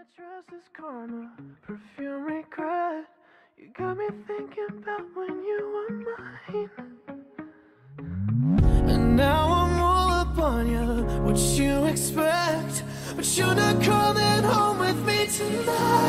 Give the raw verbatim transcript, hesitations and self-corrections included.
I trust is karma, perfume regret. You got me thinking about when you were mine. And now I'm all up on you, what you expect. But you're not coming home with me tonight.